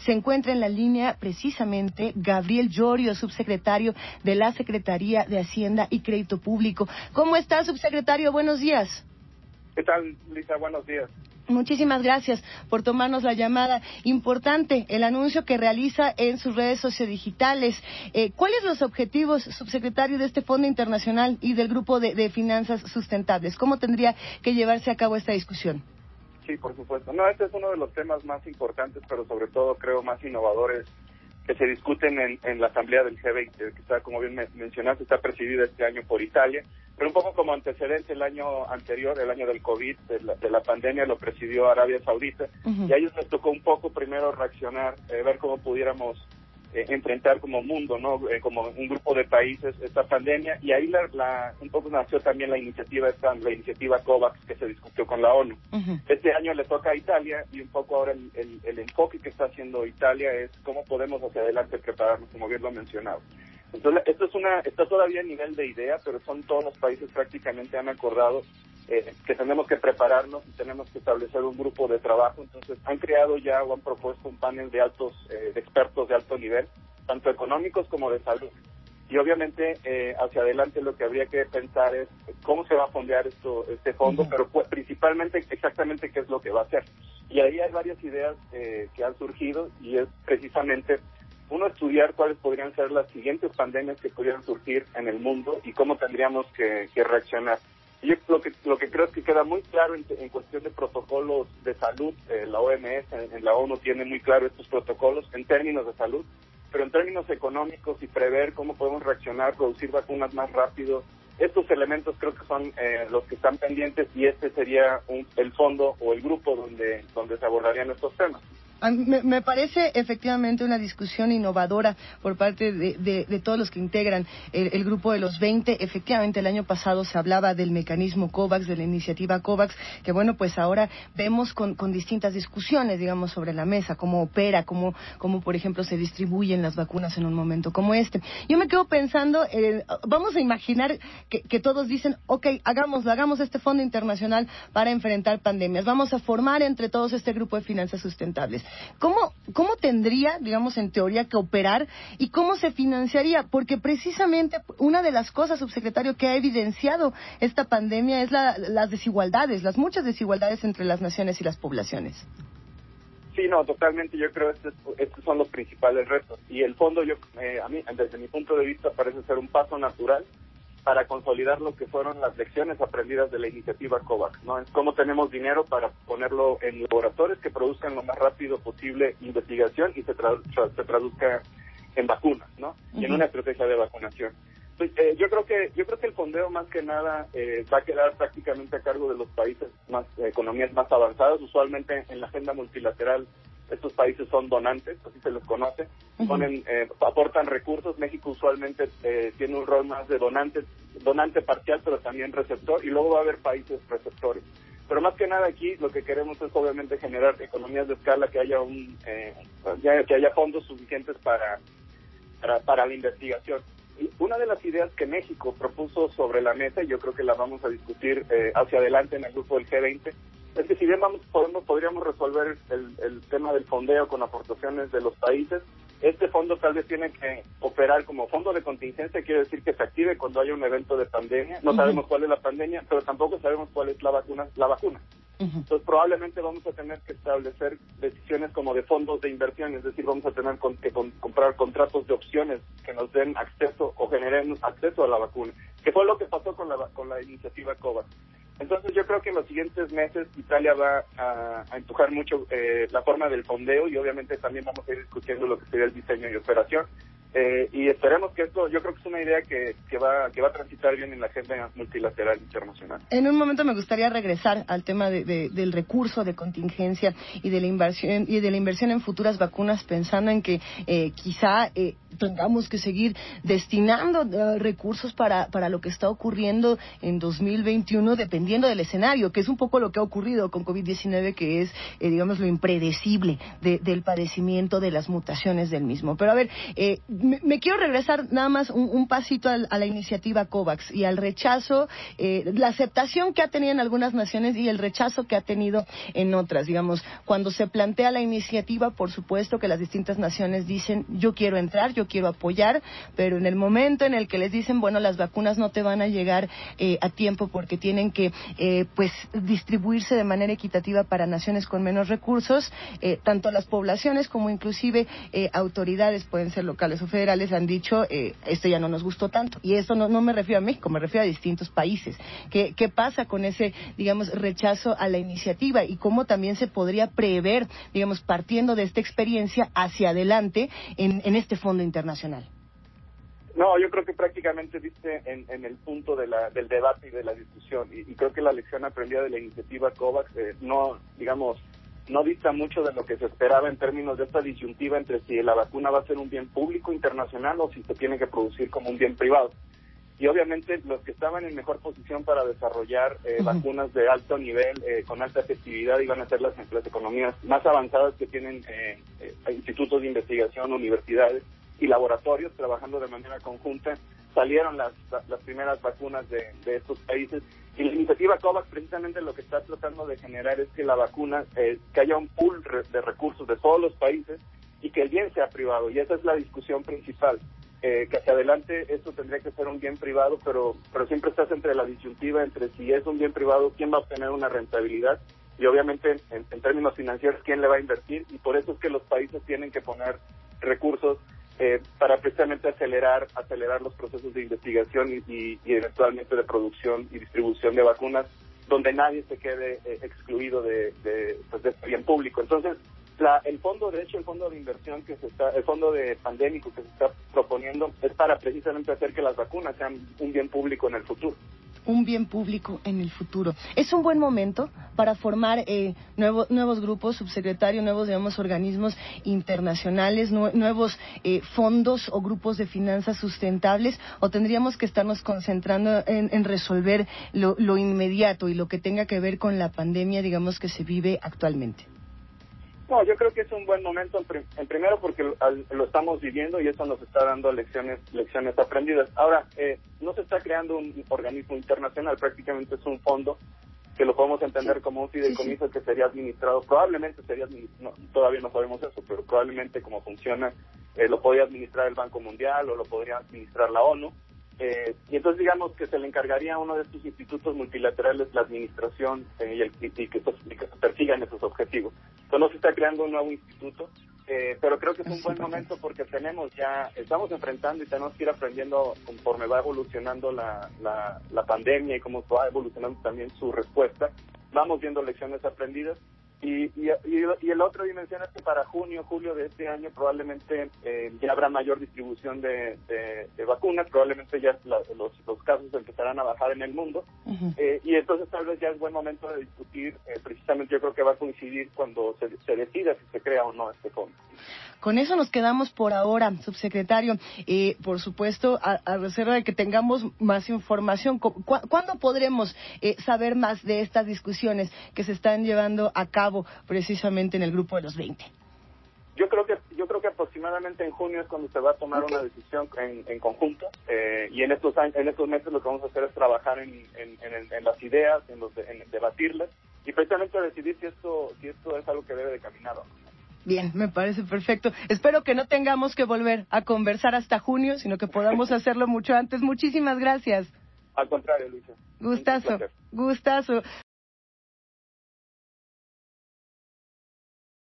Se encuentra en la línea precisamente Gabriel Llorio, subsecretario de la Secretaría de Hacienda y Crédito Público. ¿Cómo está, subsecretario? Buenos días. ¿Qué tal, Lisa? Buenos días. Muchísimas gracias por tomarnos la llamada. Importante el anuncio que realiza en sus redes sociodigitales. ¿Cuáles son los objetivos, subsecretario, de este Fondo Internacional y del Grupo de Finanzas Sustentables? ¿Cómo tendría que llevarse a cabo esta discusión? Sí, por supuesto. No, este es uno de los temas más importantes, pero sobre todo creo más innovadores que se discuten en la Asamblea del G20, que está, como bien mencionaste, está presidida este año por Italia, pero un poco como antecedente, el año anterior, el año del COVID, de la pandemia, lo presidió Arabia Saudita, y a ellos les tocó un poco primero reaccionar, ver cómo pudiéramos enfrentar como mundo, ¿no? Como un grupo de países esta pandemia, y ahí un poco nació también la iniciativa COVAX que se discutió con la ONU. Este año le toca a Italia, y un poco ahora el enfoque que está haciendo Italia es cómo podemos hacia adelante prepararnos, como bien lo mencionado. Entonces, esto está todavía a nivel de idea, pero todos los países prácticamente han acordado que tenemos que prepararnos y tenemos que establecer un grupo de trabajo. Entonces han creado ya o han propuesto un panel de expertos de alto nivel, tanto económicos como de salud. Y obviamente hacia adelante lo que habría que pensar es cómo se va a fondear este fondo, pero principalmente exactamente qué es lo que va a hacer. Y ahí hay varias ideas que han surgido, y es precisamente uno, estudiar cuáles podrían ser las siguientes pandemias que pudieran surgir en el mundo y cómo tendríamos que reaccionar. Y lo que creo es que queda muy claro en cuestión de protocolos de salud. La OMS en la ONU tiene muy claro estos protocolos en términos de salud, pero en términos económicos y prever cómo podemos reaccionar, producir vacunas más rápido. Estos elementos creo que son los que están pendientes, y este sería el fondo o el grupo donde se abordarían estos temas. Me parece efectivamente una discusión innovadora por parte de todos los que integran el grupo de los 20. Efectivamente, el año pasado se hablaba del mecanismo COVAX, de la iniciativa COVAX, que bueno, pues ahora vemos con distintas discusiones, digamos, sobre la mesa, cómo opera, cómo por ejemplo se distribuyen las vacunas en un momento como este. Yo me quedo pensando, vamos a imaginar que todos dicen, hagamos este fondo internacional para enfrentar pandemias, vamos a formar entre todos este grupo de finanzas sustentables. ¿Cómo tendría, digamos, en teoría, que operar y cómo se financiaría? Porque precisamente una de las cosas, subsecretario, que ha evidenciado esta pandemia es las desigualdades, las muchas desigualdades entre las naciones y las poblaciones. Sí, no, totalmente. Yo creo que estos son los principales retos. Y el fondo, a mí, desde mi punto de vista, parece ser un paso natural para consolidar lo que fueron las lecciones aprendidas de la iniciativa COVAX, ¿no? Es cómo tenemos dinero para ponerlo en laboratorios que produzcan lo más rápido posible investigación y se traduzca en vacunas, ¿no? Y en una estrategia de vacunación. Entonces, yo creo que el fondeo más que nada va a quedar prácticamente a cargo de los países economías más avanzadas. Usualmente en la agenda multilateral estos países son donantes, así se los conoce, aportan recursos. México usualmente tiene un rol más de donante parcial, pero también receptor, y luego va a haber países receptores. Pero más que nada aquí lo que queremos es obviamente generar economías de escala, que haya que haya fondos suficientes para la investigación. Y una de las ideas que México propuso sobre la mesa, y yo creo que la vamos a discutir hacia adelante en el grupo del G20, es que si bien podríamos resolver el tema del fondeo con aportaciones de los países, este fondo tal vez tiene que operar como fondo de contingencia, quiere decir que se active cuando haya un evento de pandemia. No sabemos cuál es la pandemia, pero tampoco sabemos cuál es la vacuna. Entonces probablemente vamos a tener que establecer decisiones como de fondos de inversión, es decir, vamos a tener que comprar contratos de opciones que nos den acceso o generen acceso a la vacuna, que fue lo que pasó con la iniciativa COVAX. Entonces yo creo que en los siguientes meses Italia va a empujar mucho la forma del fondeo, y obviamente también vamos a ir discutiendo lo que sería el diseño y operación. Y esperemos que esto, yo creo que es una idea que va a transitar bien en la agenda multilateral internacional. En un momento me gustaría regresar al tema del recurso de contingencia y de la inversión en futuras vacunas, pensando en que quizá tengamos que seguir destinando recursos para lo que está ocurriendo en 2021, dependiendo del escenario, que es un poco lo que ha ocurrido con COVID-19, que es, digamos, lo impredecible del padecimiento, de las mutaciones del mismo. Pero a ver, me quiero regresar nada más un pasito a la iniciativa COVAX y al rechazo, la aceptación que ha tenido en algunas naciones y el rechazo que ha tenido en otras. Digamos, cuando se plantea la iniciativa, por supuesto que las distintas naciones dicen, yo quiero entrar, yo quiero apoyar, pero en el momento en el que les dicen, bueno, las vacunas no te van a llegar a tiempo porque tienen que pues distribuirse de manera equitativa para naciones con menos recursos, tanto las poblaciones como inclusive autoridades, pueden ser locales o federales, han dicho, esto ya no nos gustó tanto. Y esto no me refiero a México, me refiero a distintos países. ¿Qué pasa con ese, digamos, rechazo a la iniciativa y cómo también se podría prever, digamos, partiendo de esta experiencia hacia adelante en este fondo internacional? No, yo creo que prácticamente viste en el punto del debate y de la discusión, y creo que la lección aprendida de la iniciativa COVAX no dista mucho de lo que se esperaba en términos de esta disyuntiva entre si la vacuna va a ser un bien público internacional o si se tiene que producir como un bien privado. Y obviamente los que estaban en mejor posición para desarrollar vacunas de alto nivel, con alta efectividad, iban a ser las economías más avanzadas que tienen institutos de investigación, universidades y laboratorios trabajando de manera conjunta. Salieron las primeras vacunas de estos países, y la iniciativa COVAX precisamente lo que está tratando de generar es que la vacuna, que haya un pool de recursos de todos los países y que el bien sea privado, y esa es la discusión principal, que hacia adelante esto tendría que ser un bien privado, pero siempre estás entre la disyuntiva entre si es un bien privado, quién va a obtener una rentabilidad, y obviamente en términos financieros quién le va a invertir, y por eso es que los países tienen que poner recursos para precisamente acelerar los procesos de investigación y eventualmente de producción y distribución de vacunas, donde nadie se quede excluido de este bien público. Entonces, el fondo de inversión el fondo de pandémico que se está proponiendo es para precisamente hacer que las vacunas sean un bien público en el futuro. Un bien público en el futuro. ¿Es un buen momento para formar nuevos grupos, subsecretario, nuevos, digamos, organismos internacionales, nuevos fondos o grupos de finanzas sustentables, o tendríamos que estarnos concentrando en resolver lo inmediato y lo que tenga que ver con la pandemia, digamos, que se vive actualmente? No, yo creo que es un buen momento, en primero porque lo estamos viviendo y eso nos está dando lecciones aprendidas. Ahora, no se está creando un organismo internacional, prácticamente es un fondo que lo podemos entender como un fideicomiso que sería administrado, todavía no sabemos eso, pero probablemente como funciona, lo podría administrar el Banco Mundial o lo podría administrar la ONU. Y entonces digamos que se le encargaría a uno de estos institutos multilaterales la administración y que se persigan esos objetivos. Entonces no se está creando un nuevo instituto, pero creo que es un buen momento porque estamos enfrentando y tenemos que ir aprendiendo conforme va evolucionando la pandemia y cómo va evolucionando también su respuesta. Vamos viendo lecciones aprendidas. Y la otra dimensión es que para julio de este año probablemente ya habrá mayor distribución de vacunas, probablemente ya los casos empezarán a bajar en el mundo, y entonces tal vez ya es buen momento de discutir, precisamente yo creo que va a coincidir cuando se decida si se crea o no este fondo. Con eso nos quedamos por ahora, subsecretario. Por supuesto, a reserva de que tengamos más información, ¿cuándo podremos saber más de estas discusiones que se están llevando a cabo precisamente en el Grupo de los 20? Yo creo que aproximadamente en junio es cuando se va a tomar una decisión en conjunto, y en estos meses lo que vamos a hacer es trabajar en las ideas, en debatirlas y precisamente decidir si esto es algo que debe de caminar o no. Bien, me parece perfecto. Espero que no tengamos que volver a conversar hasta junio, sino que podamos hacerlo mucho antes. Muchísimas gracias. Al contrario, Luisa. Gustazo.